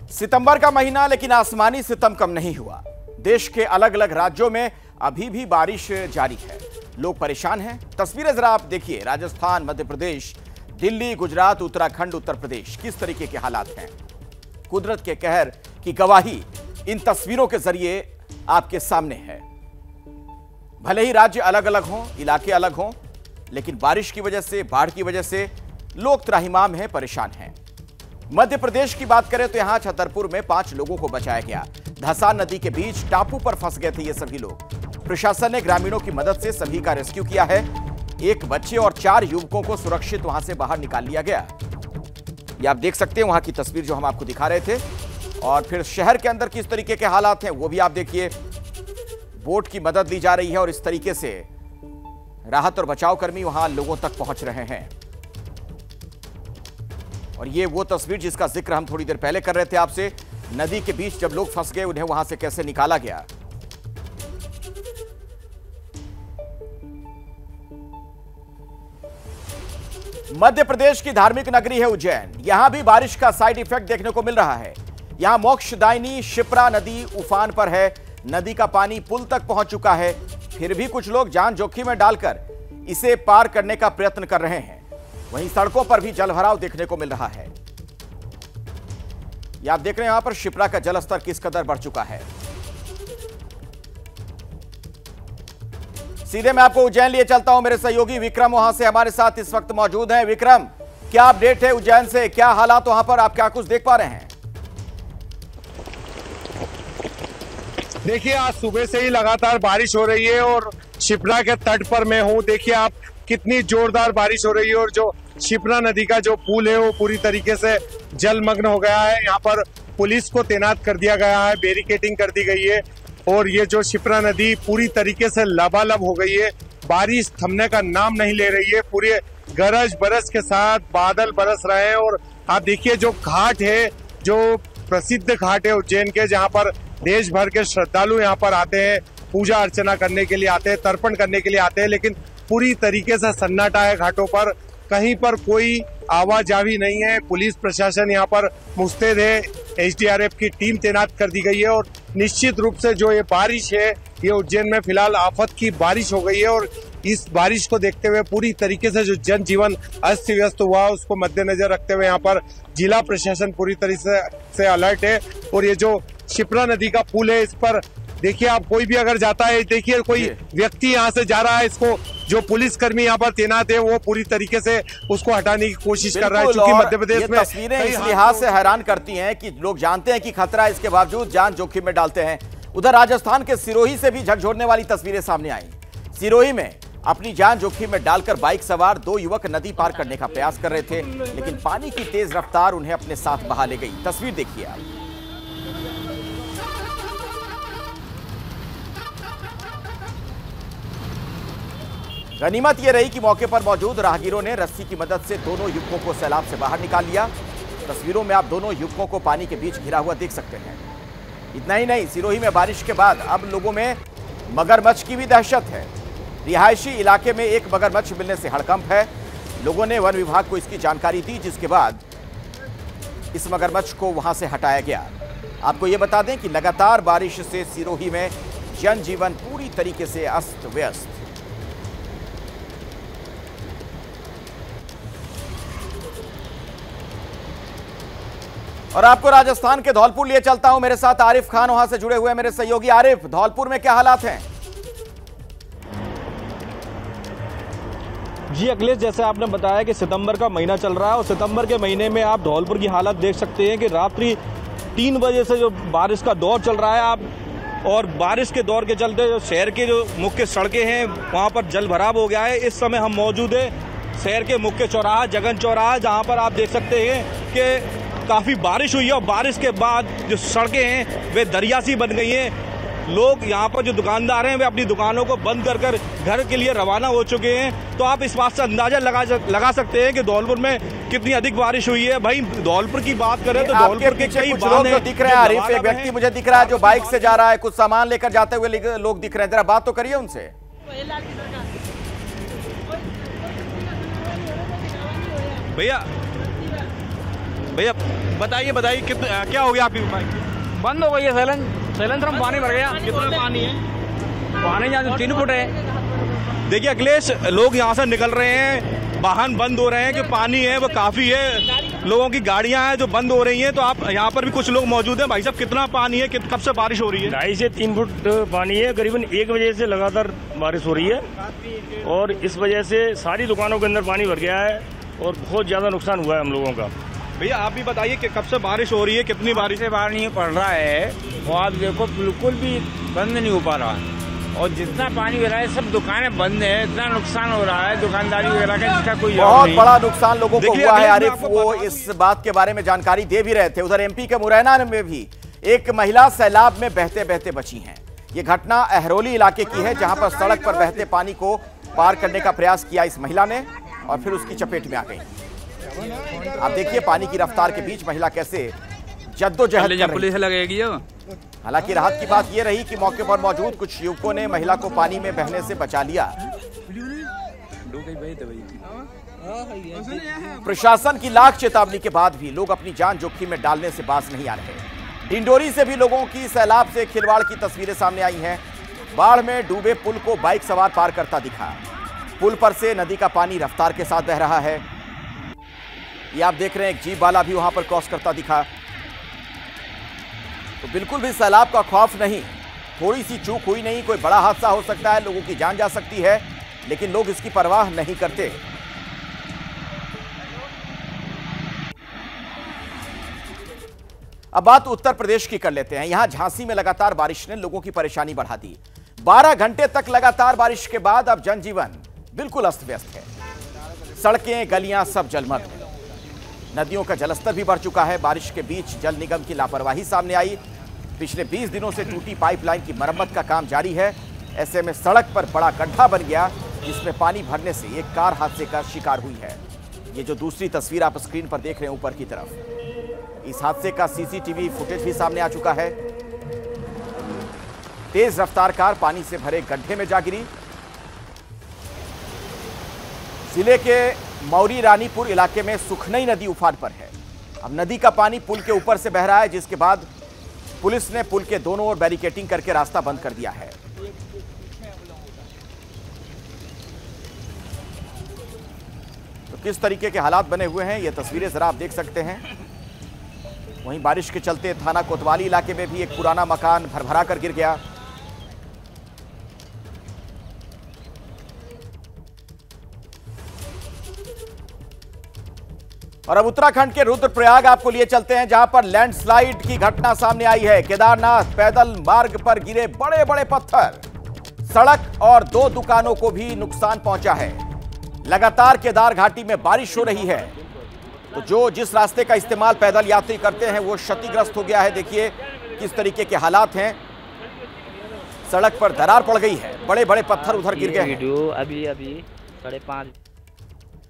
सितंबर का महीना, लेकिन आसमानी सितम कम नहीं हुआ। देश के अलग अलग राज्यों में अभी भी बारिश जारी है। लोग परेशान हैं। तस्वीरें जरा आप देखिए। राजस्थान, मध्य प्रदेश, दिल्ली, गुजरात, उत्तराखंड, उत्तर प्रदेश, किस तरीके के हालात हैं। कुदरत के कहर की गवाही इन तस्वीरों के जरिए आपके सामने है। भले ही राज्य अलग अलग हों, इलाके अलग हों, लेकिन बारिश की वजह से, बाढ़ की वजह से लोग त्राहिमाम हैं, परेशान हैं। मध्य प्रदेश की बात करें तो यहां छतरपुर में 5 लोगों को बचाया गया। धसान नदी के बीच टापू पर फंस गए थे ये सभी लोग। प्रशासन ने ग्रामीणों की मदद से सभी का रेस्क्यू किया है। एक बच्चे और 4 युवकों को सुरक्षित वहां से बाहर निकाल लिया गया। ये आप देख सकते हैं वहां की तस्वीर जो हम आपको दिखा रहे थे। और फिर शहर के अंदर किस तरीके के हालात हैं वो भी आप देखिए। बोट की मदद ली जा रही है और इस तरीके से राहत और बचाव कर्मी वहां लोगों तक पहुंच रहे हैं। और ये वो तस्वीर जिसका जिक्र हम थोड़ी देर पहले कर रहे थे आपसे। नदी के बीच जब लोग फंस गए, उन्हें वहां से कैसे निकाला गया। मध्य प्रदेश की धार्मिक नगरी है उज्जैन। यहां भी बारिश का साइड इफेक्ट देखने को मिल रहा है। यहां मोक्षदायिनी शिप्रा नदी उफान पर है। नदी का पानी पुल तक पहुंच चुका है। फिर भी कुछ लोग जान जोखिम में डालकर इसे पार करने का प्रयत्न कर रहे हैं। वहीं सड़कों पर भी जलभराव देखने को मिल रहा है। यह आप देख रहे हैं यहां पर शिप्रा का जलस्तर किस कदर बढ़ चुका है। सीधे मैं आपको उज्जैन लिए चलता हूं। मेरे सहयोगी विक्रम वहां से हमारे साथ इस वक्त मौजूद हैं। विक्रम, क्या अपडेट है उज्जैन से? क्या हालात वहां पर, आप क्या कुछ देख पा रहे हैं? देखिए, आज सुबह से ही लगातार बारिश हो रही है और शिप्रा के तट पर मैं हूं। देखिए आप कितनी जोरदार बारिश हो रही है और जो शिप्रा नदी का जो पुल है वो पूरी तरीके से जलमग्न हो गया है। यहाँ पर पुलिस को तैनात कर दिया गया है, बैरिकेडिंग कर दी गई है और ये जो शिप्रा नदी पूरी तरीके से लबालब हो गई है। बारिश थमने का नाम नहीं ले रही है। पूरे गरज बरस के साथ बादल बरस रहे हैं और आप देखिए जो घाट है, जो प्रसिद्ध घाट है उज्जैन के, जहाँ पर देश भर के श्रद्धालु यहाँ पर आते हैं, पूजा अर्चना करने के लिए आते हैं, तर्पण करने के लिए आते हैं, लेकिन पूरी तरीके से सन्नाटा है घाटों पर। कहीं पर कोई आवाजाही नहीं है। पुलिस प्रशासन यहाँ पर मुस्तैद है। एसडीआरएफ की टीम तैनात कर दी गई है और निश्चित रूप से जो ये बारिश है, ये उज्जैन में फिलहाल आफत की बारिश हो गई है और इस बारिश को देखते हुए पूरी तरीके से जो जनजीवन अस्त व्यस्त हुआ उसको मद्देनजर रखते हुए यहाँ पर जिला प्रशासन पूरी तरीके से अलर्ट है। और ये जो शिप्रा नदी का पुल है, इस पर देखिए आप कोई भी अगर जाता है, देखिए कोई व्यक्ति यहाँ से जा रहा है, इसको जो पुलिसकर्मी यहाँ पर तैनात है वो पूरी तरीके से उसको हटाने की कोशिश कर रहा है। क्योंकि मध्य प्रदेश में तस्वीरें इस लिहाज से हैरान करती हैं कि लोग जानते हैं कि खतरा है, इसके बावजूद जान जोखिम में डालते हैं। उधर राजस्थान के सिरोही से भी झकझोरने वाली तस्वीरें सामने आई। सिरोही में अपनी जान जोखिम में डालकर बाइक सवार 2 युवक नदी पार करने का प्रयास कर रहे थे, लेकिन पानी की तेज रफ्तार उन्हें अपने साथ बहा ले गई। तस्वीर देखिए आप। गनीमत यह रही कि मौके पर मौजूद राहगीरों ने रस्सी की मदद से दोनों युवकों को सैलाब से बाहर निकाल लिया। तस्वीरों में आप दोनों युवकों को पानी के बीच घिरा हुआ देख सकते हैं। इतना ही नहीं, सिरोही में बारिश के बाद अब लोगों में मगरमच्छ की भी दहशत है। रिहायशी इलाके में एक मगरमच्छ मिलने से हड़कंप है। लोगों ने वन विभाग को इसकी जानकारी दी, जिसके बाद इस मगरमच्छ को वहां से हटाया गया। आपको यह बता दें कि लगातार बारिश से सिरोही में जनजीवन पूरी तरीके से अस्त व्यस्त। और आपको राजस्थान के धौलपुर लिए चलता हूं। मेरे साथ आरिफ खान वहां से जुड़े हुए हैं, मेरे सहयोगी। आरिफ, धौलपुर में क्या हालात हैं? जी अखिलेश, जैसे आपने बताया कि सितंबर का महीना चल रहा है और सितंबर के महीने में आप धौलपुर की हालत देख सकते हैं कि रात्रि 3 बजे से जो बारिश का दौर चल रहा है आप, और बारिश के दौर के चलते जो शहर के जो मुख्य सड़कें हैं वहां पर जल भराव हो गया है। इस समय हम मौजूद है शहर के मुख्य चौराहा, जगन चौराहा, जहां पर आप देख सकते हैं कि काफ़ी बारिश हुई है और बारिश के बाद जो सड़कें हैं वे दरिया सी बन गई हैं। लोग यहाँ पर जो दुकानदार हैं वे अपनी दुकानों को बंद कर कर घर के लिए रवाना हो चुके हैं। तो आप इस बात से अंदाजा लगा सकते हैं कि धौलपुर में कितनी अधिक बारिश हुई है। भाई धौलपुर की बात करें तो धौलपुर के कई लोग तो दिख रहे हैं। आरिफ, एक व्यक्ति मुझे दिख रहा है जो बाइक से जा रहा है, कुछ सामान लेकर जाते हुए लोग दिख रहे हैं। जरा बात तो करिए उनसे। भैया भैया बताइए कितना क्या हो गया आपकी बाइक? बंद हो गई है सैलेंसर में पानी भर गया। कितना पानी है? पानी यहाँ से 3 फुट है। देखिए अखिलेश, लोग यहाँ से निकल रहे हैं, वाहन बंद हो रहे हैं कि पानी है वो काफी है, लोगों की गाड़ियां हैं जो बंद हो रही हैं। तो आप यहाँ पर भी कुछ लोग मौजूद हैं। भाई साहब कितना पानी है, कब से बारिश हो रही है? 2.5 से 3 फुट पानी है। करीबन 1 बजे से लगातार बारिश हो रही है और इस वजह से सारी दुकानों के अंदर पानी भर गया है और बहुत ज्यादा नुकसान हुआ है हम लोगों का। भैया आप भी बताइए कि कब से बारिश हो रही है, कितनी बारिश से बाहर नहीं पड़ रहा है वो आप देखो, बिल्कुल भी बंद नहीं हो पा रहा है और जितना पानी हो रहा है सब दुकानें बंद है। इतना नुकसान हो रहा है दुकानदारी वगैरह का जिसका कोई बहुत बड़ा नुकसान लोगों को हुआ है। आरिफ वो इस बात के बारे में जानकारी दे भी रहे थे। उधर एमपी के मुरैना में भी एक महिला सैलाब में बहते बहते बची हैं। ये घटना अहरोली इलाके की है, जहां पर सड़क पर बहते पानी को पार करने का प्रयास किया इस महिला ने और फिर उसकी चपेट में आ गई। आप देखिए पानी की रफ्तार के बीच महिला कैसे जद्दोजहद कर रही है। पुलिस लगेगी। हालांकि राहत की बात यह रही कि मौके पर मौजूद कुछ युवकों ने महिला को पानी में बहने से बचा लिया। प्रशासन की लाख चेतावनी के बाद भी लोग अपनी जान जोखिम में डालने से बाज नहीं आ रहे। डिंडोरी से भी लोगों की सैलाब से खिलवाड़ की तस्वीरें सामने आई हैं। बाढ़ में डूबे पुल को बाइक सवार पार करता दिखा। पुल पर से नदी का पानी रफ्तार के साथ बह रहा है। ये आप देख रहे हैं एक जीप वाला भी वहां पर क्रॉस करता दिखा। तो बिल्कुल भी सैलाब का खौफ नहीं, थोड़ी सी चूक हुई नहीं, कोई बड़ा हादसा हो सकता है, लोगों की जान जा सकती है, लेकिन लोग इसकी परवाह नहीं करते। अब बात उत्तर प्रदेश की कर लेते हैं। यहां झांसी में लगातार बारिश ने लोगों की परेशानी बढ़ा दी। 12 घंटे तक लगातार बारिश के बाद अब जनजीवन बिल्कुल अस्त व्यस्त है। सड़कें गलियां सब जलमग्न। नदियों का जलस्तर भी बढ़ चुका है। बारिश के बीच जल निगम की लापरवाही सामने आई। पिछले 20 दिनों से टूटी पाइपलाइन की मरम्मत का काम जारी है। ऐसे में सड़क पर बड़ा गड्ढा बन गया, जिसमें पानी भरने से एक कार हादसे का शिकार हुई है। ये जो दूसरी तस्वीर आप स्क्रीन पर देख रहे हैं ऊपर की तरफ, इस हादसे का सीसीटीवी फुटेज भी सामने आ चुका है। तेज रफ्तार कार पानी से भरे गड्ढे में जा गिरी। जिले के मौरी रानीपुर इलाके में सुखनई नदी उफान पर है। अब नदी का पानी पुल के ऊपर से बह रहा है, जिसके बाद पुलिस ने पुल के दोनों ओर बैरिकेडिंग करके रास्ता बंद कर दिया है। तो किस तरीके के हालात बने हुए हैं ये तस्वीरें जरा आप देख सकते हैं। वहीं बारिश के चलते थाना कोतवाली इलाके में भी एक पुराना मकान भरभरा कर गिर गया। और अब उत्तराखंड के रुद्रप्रयाग आपको लिए चलते हैं, जहां पर लैंडस्लाइड की घटना सामने आई है। केदारनाथ पैदल मार्ग पर गिरे बड़े बड़े पत्थर, सड़क और 2 दुकानों को भी नुकसान पहुंचा है। लगातार केदार घाटी में बारिश हो रही है, तो जिस रास्ते का इस्तेमाल पैदल यात्री करते हैं वो क्षतिग्रस्त हो गया है। देखिए किस तरीके के हालात हैं। सड़क पर दरार पड़ गई है, बड़े बड़े पत्थर उधर गिर गए हैं। वीडियो अभी 5:30